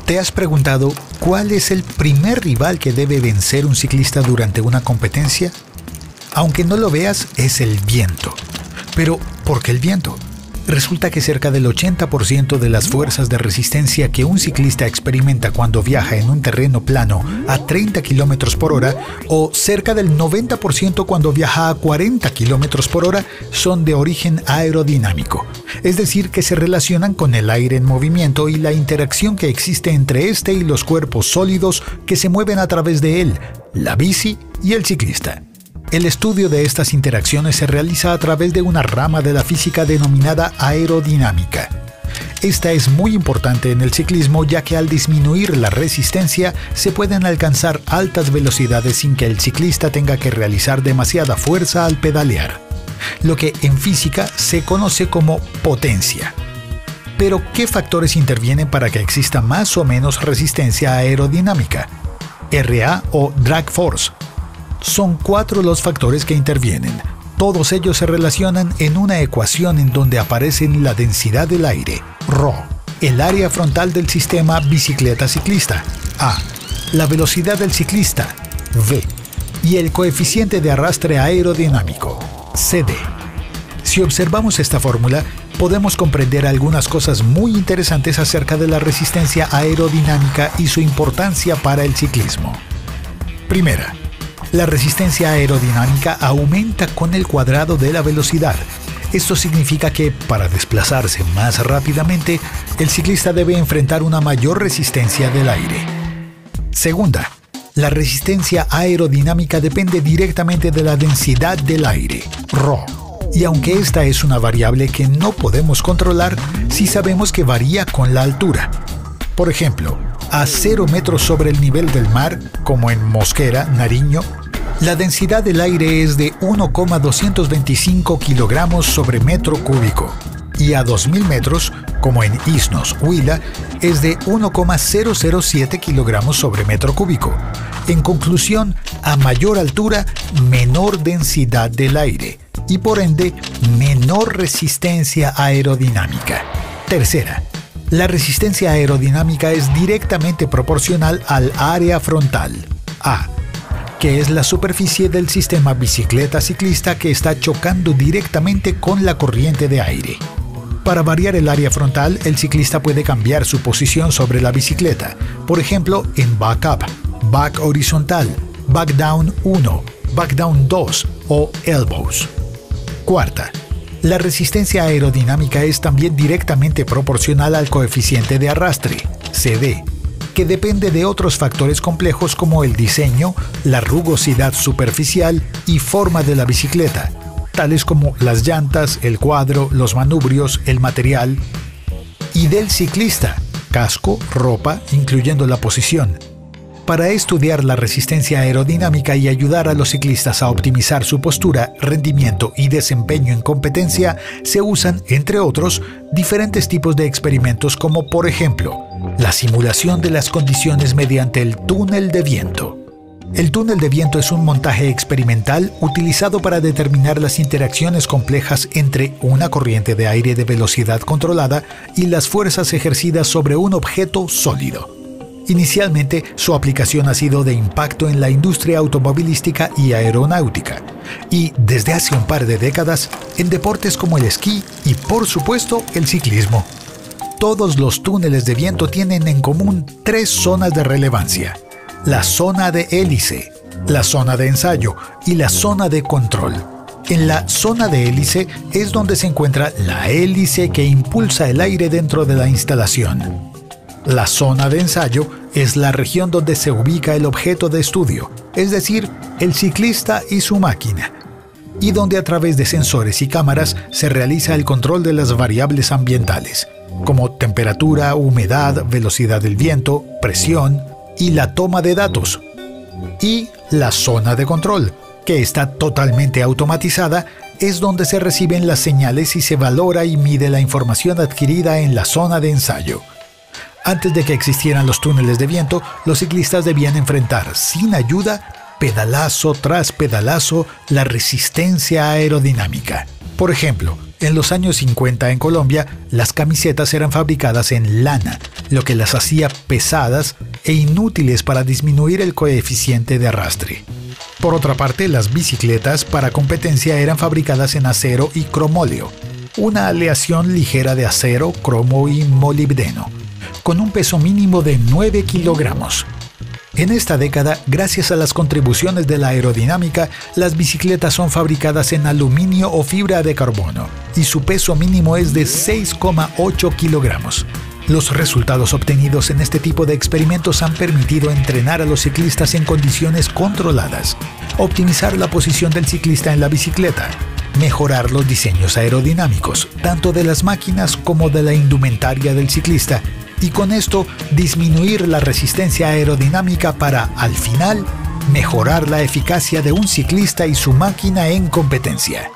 ¿Te has preguntado cuál es el primer rival que debe vencer un ciclista durante una competencia? Aunque no lo veas, es el viento. Pero, ¿por qué el viento? Resulta que cerca del 80% de las fuerzas de resistencia que un ciclista experimenta cuando viaja en un terreno plano a 30 km por hora o cerca del 90% cuando viaja a 40 km por hora son de origen aerodinámico. Es decir, que se relacionan con el aire en movimiento y la interacción que existe entre este y los cuerpos sólidos que se mueven a través de él, la bici y el ciclista. El estudio de estas interacciones se realiza a través de una rama de la física denominada aerodinámica. Esta es muy importante en el ciclismo ya que al disminuir la resistencia se pueden alcanzar altas velocidades sin que el ciclista tenga que realizar demasiada fuerza al pedalear, lo que en física se conoce como potencia. Pero, ¿qué factores intervienen para que exista más o menos resistencia aerodinámica? RA o drag force. Son 4 los factores que intervienen. Todos ellos se relacionan en una ecuación en donde aparecen la densidad del aire, ρ, el área frontal del sistema bicicleta-ciclista, A, la velocidad del ciclista, V, y el coeficiente de arrastre aerodinámico, CD. Si observamos esta fórmula, podemos comprender algunas cosas muy interesantes acerca de la resistencia aerodinámica y su importancia para el ciclismo. Primera, la resistencia aerodinámica aumenta con el cuadrado de la velocidad. Esto significa que, para desplazarse más rápidamente, el ciclista debe enfrentar una mayor resistencia del aire. Segunda, la resistencia aerodinámica depende directamente de la densidad del aire, ρ. Y aunque esta es una variable que no podemos controlar, sí sabemos que varía con la altura. Por ejemplo, a 0 metros sobre el nivel del mar, como en Mosquera, Nariño, la densidad del aire es de 1,225 kilogramos sobre metro cúbico, y a 2000 metros, como en Isnos, Huila, es de 1,007 kilogramos sobre metro cúbico. En conclusión, a mayor altura, menor densidad del aire, y por ende, menor resistencia aerodinámica. Tercera, la resistencia aerodinámica es directamente proporcional al área frontal, A, que es la superficie del sistema bicicleta-ciclista que está chocando directamente con la corriente de aire. Para variar el área frontal, el ciclista puede cambiar su posición sobre la bicicleta, por ejemplo en back up, back horizontal, back down 1, back down 2 o elbows. Cuarta, la resistencia aerodinámica es también directamente proporcional al coeficiente de arrastre, CD, que depende de otros factores complejos como el diseño, la rugosidad superficial y forma de la bicicleta, tales como las llantas, el cuadro, los manubrios, el material, y del ciclista, casco, ropa, incluyendo la posición. Para estudiar la resistencia aerodinámica y ayudar a los ciclistas a optimizar su postura, rendimiento y desempeño en competencia, se usan, entre otros, diferentes tipos de experimentos como, por ejemplo, la simulación de las condiciones mediante el túnel de viento. El túnel de viento es un montaje experimental utilizado para determinar las interacciones complejas entre una corriente de aire de velocidad controlada y las fuerzas ejercidas sobre un objeto sólido. Inicialmente, su aplicación ha sido de impacto en la industria automovilística y aeronáutica, y desde hace un par de décadas en deportes como el esquí y, por supuesto, el ciclismo. Todos los túneles de viento tienen en común 3 zonas de relevancia: la zona de hélice, la zona de ensayo y la zona de control. En la zona de hélice es donde se encuentra la hélice que impulsa el aire dentro de la instalación. La zona de ensayo es la región donde se ubica el objeto de estudio, es decir, el ciclista y su máquina, y donde a través de sensores y cámaras se realiza el control de las variables ambientales, como temperatura, humedad, velocidad del viento, presión y la toma de datos. Y la zona de control, que está totalmente automatizada, es donde se reciben las señales y se valora y mide la información adquirida en la zona de ensayo. Antes de que existieran los túneles de viento, los ciclistas debían enfrentar, sin ayuda, pedalazo tras pedalazo, la resistencia aerodinámica. Por ejemplo, en los años 50 en Colombia, las camisetas eran fabricadas en lana lo que las hacía pesadas e inútiles para disminuir el coeficiente de arrastre. Por otra parte, las bicicletas para competencia eran fabricadas en acero y cromóleo, una aleación ligera de acero, cromo y molibdeno, con un peso mínimo de 9 kilogramos. En esta década, gracias a las contribuciones de la aerodinámica, las bicicletas son fabricadas en aluminio o fibra de carbono, y su peso mínimo es de 6,8 kilogramos. Los resultados obtenidos en este tipo de experimentos han permitido entrenar a los ciclistas en condiciones controladas, optimizar la posición del ciclista en la bicicleta, mejorar los diseños aerodinámicos, tanto de las máquinas como de la indumentaria del ciclista, y con esto disminuir la resistencia aerodinámica para, al final, mejorar la eficacia de un ciclista y su máquina en competencia.